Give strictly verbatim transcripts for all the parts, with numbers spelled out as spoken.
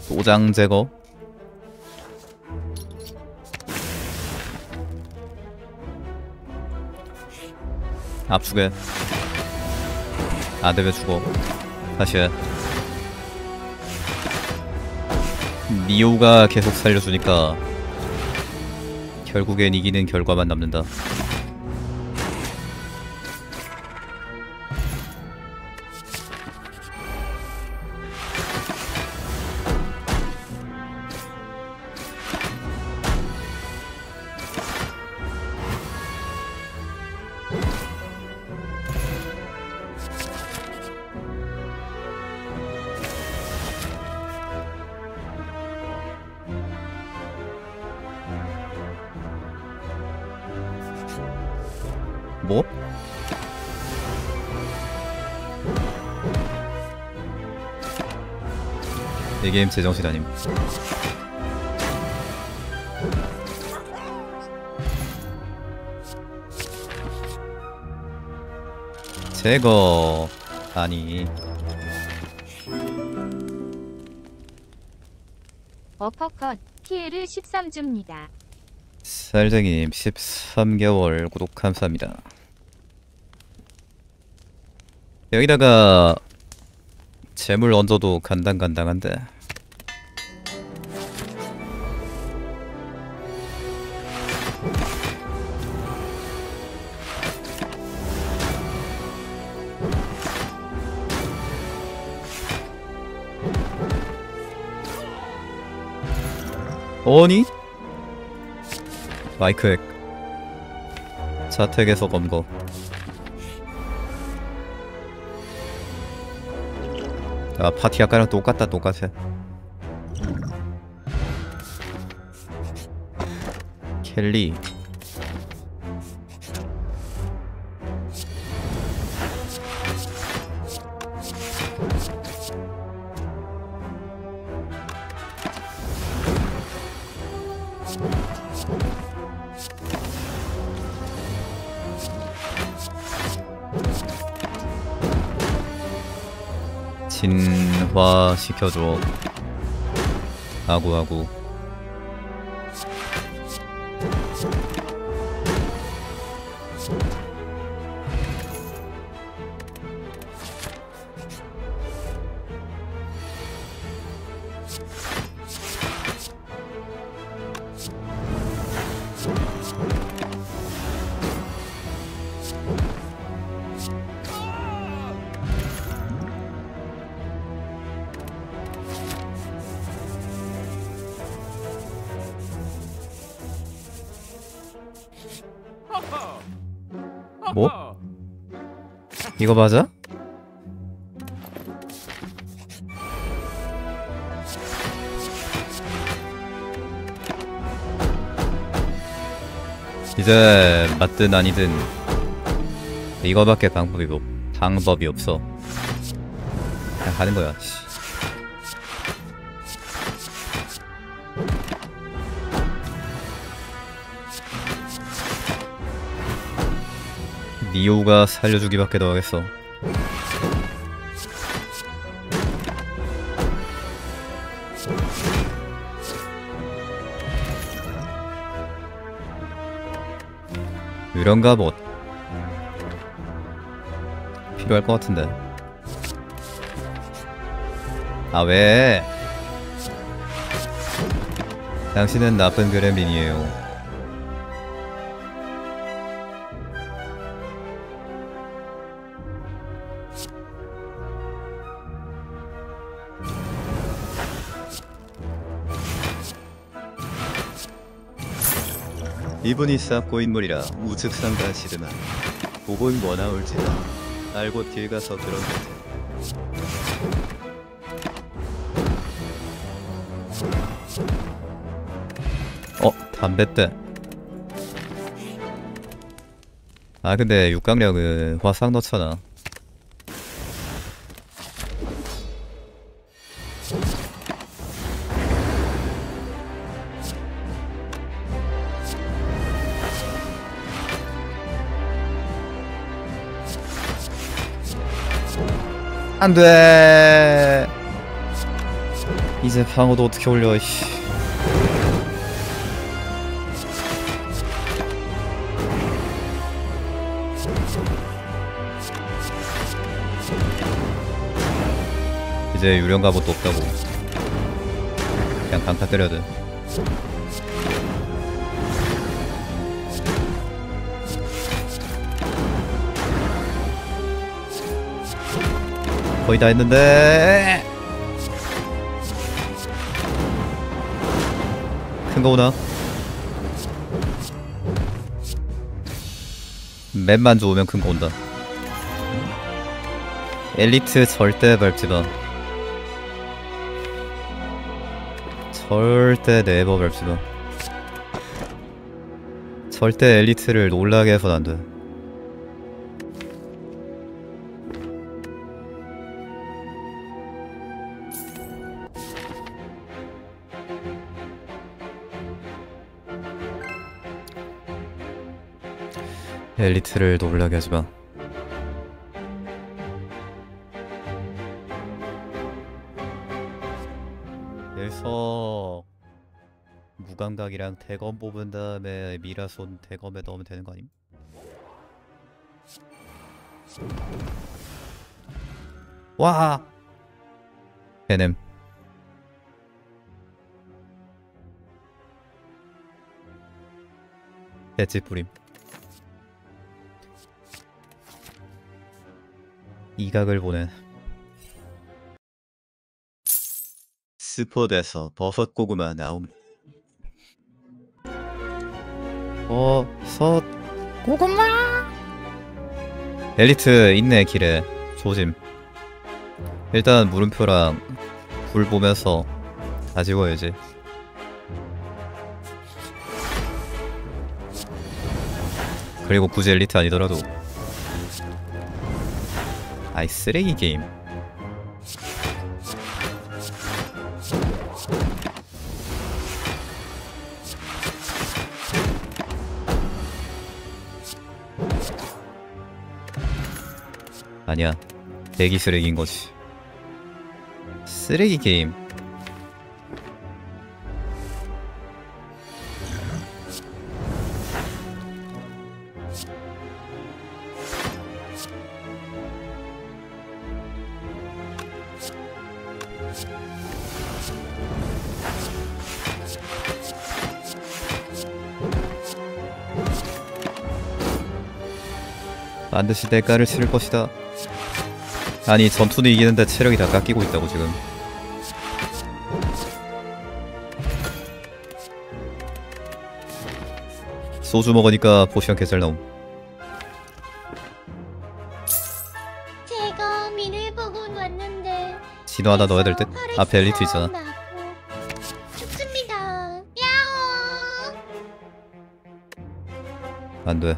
도장 제거. 압축해. 안되면 죽어. 다시 해. 니오가 계속 살려주니까 결국엔 이기는 결과만 남는다. 뭐? 이 게임 제정신 아님. 제거 아니. 어퍼컷 티엘을 십삼 줍니다. 쌀쟁이님 십삼 개월 구독 감사합니다. 여기다가 재물 얹어도 간당간당한데. 어니? 마이크 핵. 자택에서 검거. 아, 파티 아까랑 똑같다 똑같아. 켈리. 진화 시켜줘. 아구아구. 뭐? 이거 맞아? 이제 맞든 아니든 이거밖에 방법이 없, 방법이 없어. 그냥 가는 거야. 씨. 니오가 살려주기밖에 더 하겠어. 이런가 뭐 필요할 것 같은데. 아 왜? 당신은 나쁜 그렘린이에요. 이분이 쌉고 인물이라 우측상가 시드만 보곤 뭐 나올지라 알고 길 가서 그런 거지. 어? 담뱃대. 아 근데 육강력은 화상 넣잖아. 안돼. 이제 방어도 어떻게 올려, 씨. 이제 유령 갑옷도 없다고. 그냥 강타 때려야 돼. 거의 다 했는데. 큰 거 오나? 맵만 좋으면 큰 거 온다. 엘리트 절대 밟지마. 절대 네버 밟지마. 절대 엘리트를 놀라게 해선 안돼. 엘리트를 놀라게 하지마. 여기서 무감각이랑 대검 뽑은 다음에 미라손 대검에 넣으면 되는 거 아님? 와! 해냄. 배지 뿌림. 이각을 보내. 스포드에서 버섯 고구마 나옴. 버섯 고구마. 엘리트 있네 길에. 조심. 일단 물음표랑 불 보면서 다 지워야지. 그리고 굳이 엘리트 아니더라도. 아이 쓰레기 게임. 아니야, 대기 쓰레기인 거지. 쓰레기 게임. 반드시 대가를 치를 것이다. 아니 전투는 이기는데 체력이 다 깎이고 있다고 지금. 소주 먹으니까 포션 개잘 나옴. 제가 미를 보고 왔는데 진화 하나 넣어야 될 듯? 앞에 엘리트 있잖아. 좋습니다. 야호. 안돼.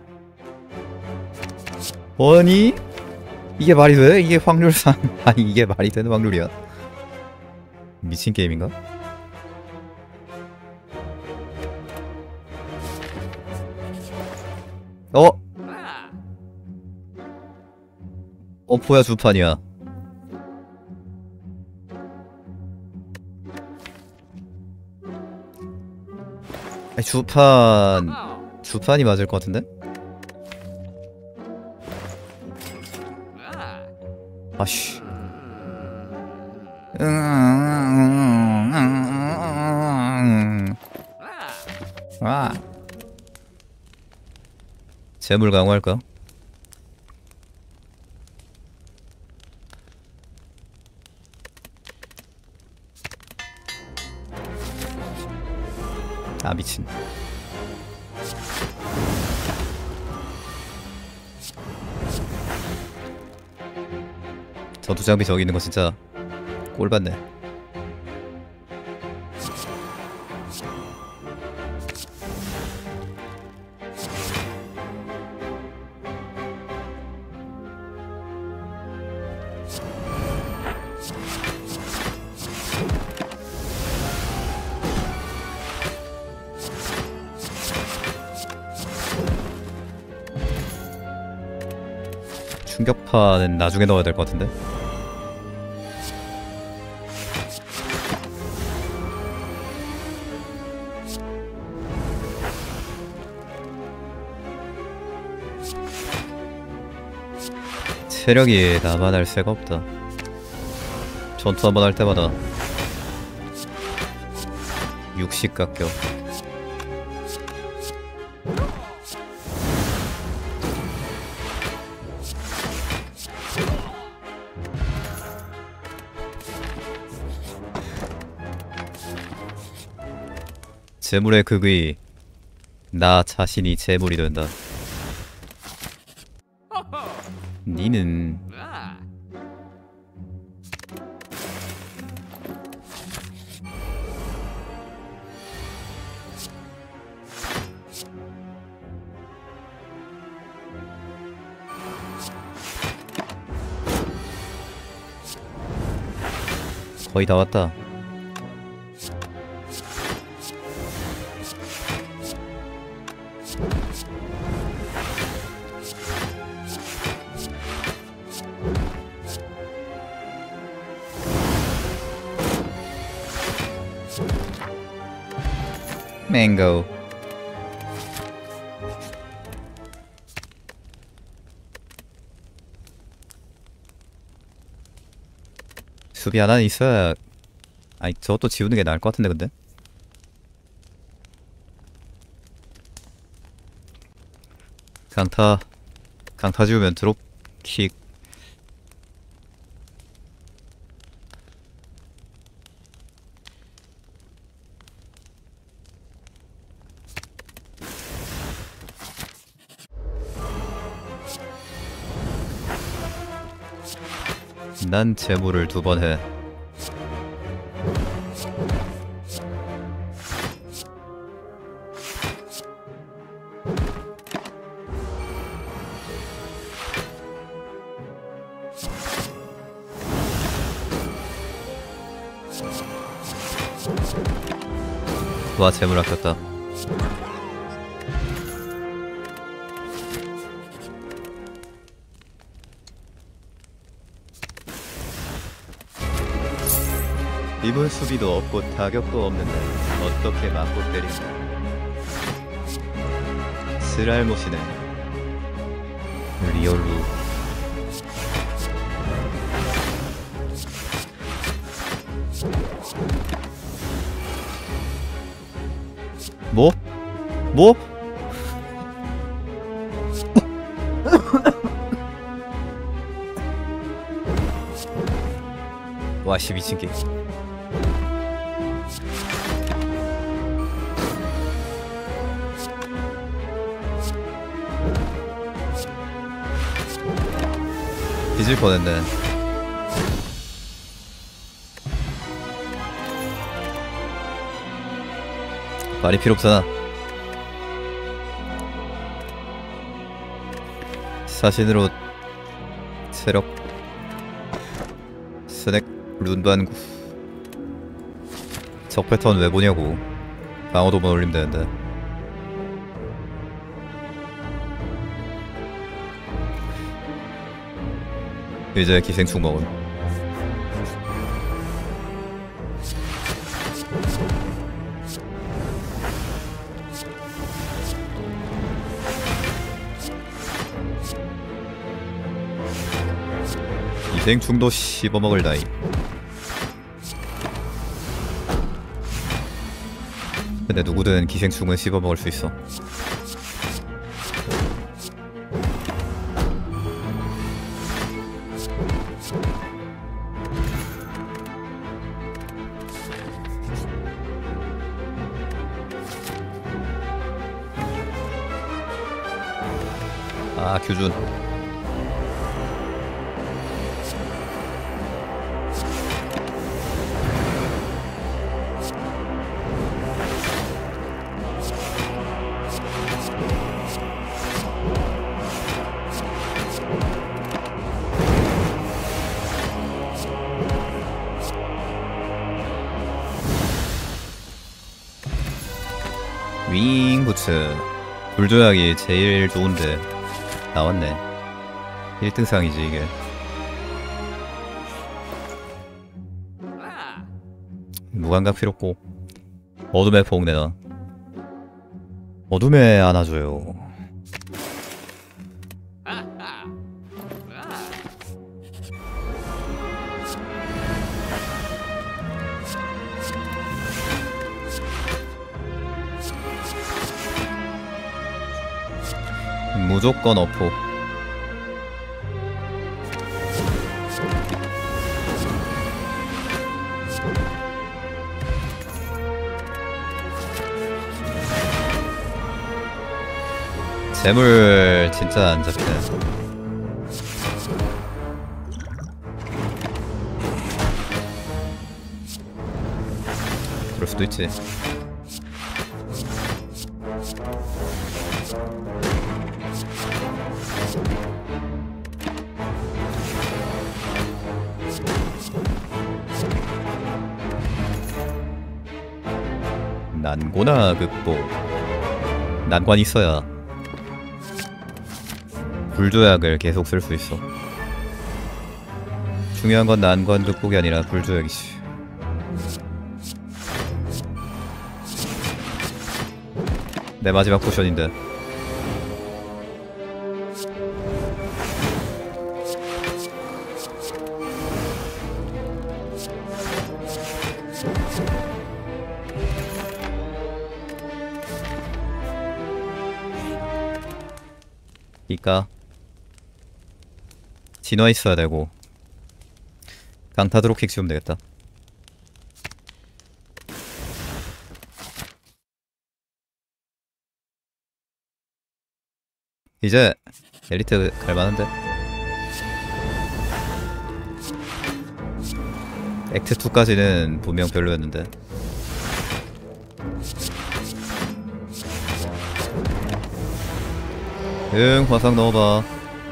뭐니? 이게 말이 돼? 이게 확률상 아니 이게 말이 되는 확률이야? 미친 게임인가? 어? 어포야 주판이야. 아니, 주판 주판이 맞을 것 같은데? 아씨. 아. 재물 강화할까? 아 미친. 전투 장비 저기 있는 거 진짜 꼴받네. 충격파는 나중에 넣어야 될 것 같은데. 체력이 남아날 새가 없다. 전투 한번 할 때마다 육십 깎여. 재물의 극의, 나 자신이 재물이 된다. 니는 거의 다 왔다. 맹고. 수비 하나는 있어야. 아니 저것도 지우는 게 나을 것 같은데 근데. 강타 강타 지우면 드롭킥. 난 재물을 두 번 해. 와, 재물 아꼈다. 이분 수비도 없고 타격도 없는데 어떻게 맞고 때린다. 스랄못이네. 리얼루. 뭐? 뭐? 와씨 미친게. 뒤질 뻔했네. 말이 필요 없잖아. 사신으로 체력 스낵 룬반구. 적 패턴 왜 보냐고. 방어도만 올리면 되는데. 이제 기생충 먹음. 기생충도 씹어먹을 나이. 근데 누구든 기생충은 씹어먹을 수 있어. 아, 규준. 윙부츠. 불조약이 제일 좋은데 나왔네. 일 등상이지 이게. 무감각 필요 없고 어둠의 포옹 내놔. 어둠에 안아줘요. 무조건 어포. 재물 진짜 안 잡히네. 그럴 수도 있지. 난고나 극복. 난관 있어야 불조약을 계속 쓸 수 있어. 중요한 건 난관 극복이 아니라 불조약이지. 내 마지막 포션인데. 이까 진화 있어야 되고 강타 드롭킥 지우면 되겠다. 이제 엘리트 갈만한데? 액트 이까지는 분명 별로였는데. 응, 화상 넣어봐.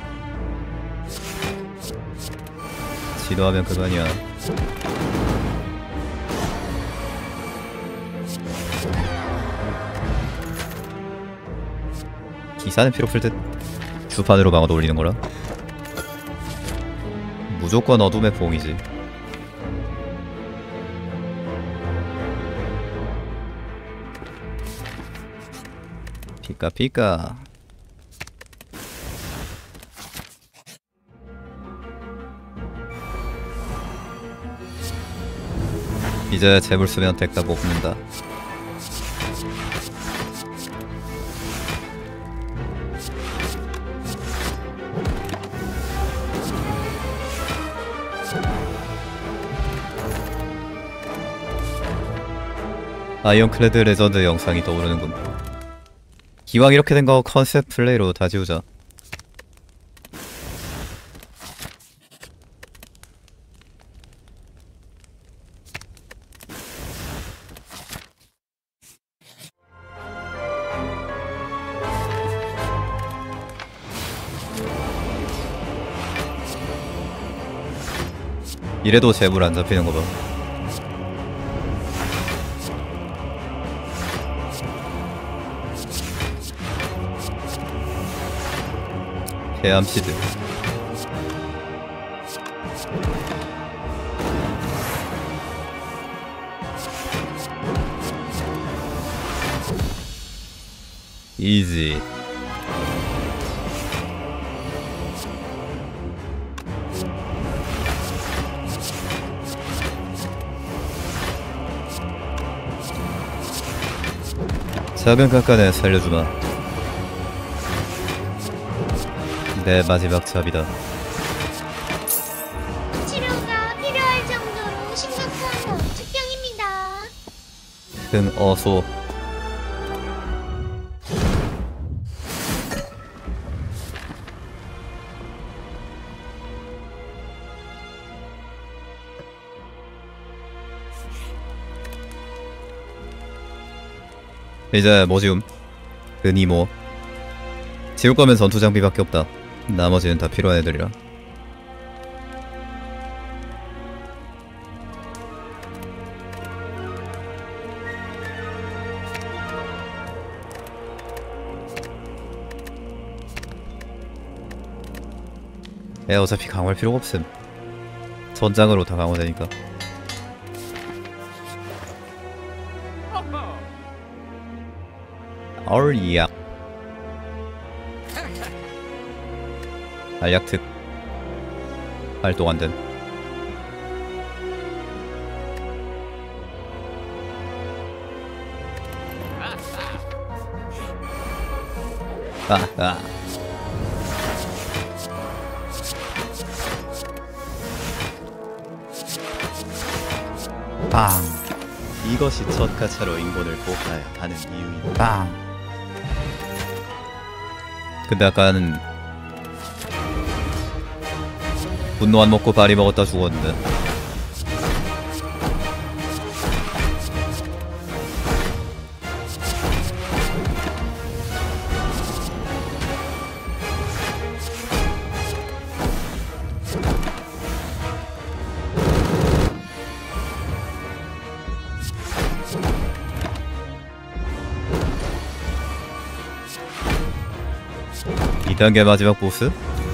지도하면 그만이야. 기사는 필요 없을 듯. 주판으로 방어도 올리는 거라. 무조건 어둠의 포옹이지. 피까 피까. 이제 재물 쓰면 덱다 뽑는다. 아이언클레드 레전드 영상이 떠오르는군. 기왕 이렇게 된 거 컨셉 플레이로 다 지우자. 이래도 재물 안 잡히는 거 봐. 해암 시드. 이지. 작은 깎아내 살려주마. 내 마지막 잡이다. 치료가 필요할 정도로 심각한 어축병입니다. 큰 어소. 이제 뭐 지움? 근이 뭐 지울 거면 전투 장비밖에 없다. 나머지는 다 필요한 애들이라. 애 어차피 강화할 필요가 없음. 전장으로 다 강화되니까. 얼이야. 알약특 활동 안됨. 아, 아. 빵. 이것이 첫 가차로 인본을 뽑아야 하는 이유입니다. 빵. 근데 약간 분노 안 먹고 발이 먹었다 죽었는데. 이 단계 마지막 보스?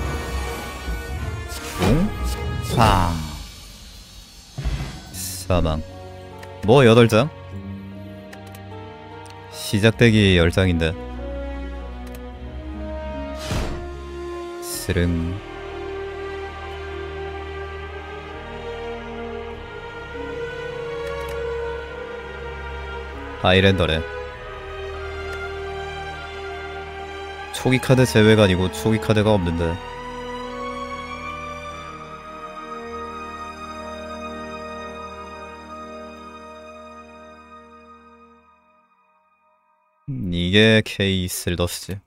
응? 팡. 사망. 뭐 여덟 장? 시작되기 열 장인데. 스릉. 하이랜더래. 초기 카드 제외가 아니고 초기 카드가 없는데. 음, 이게 케이슬더스지.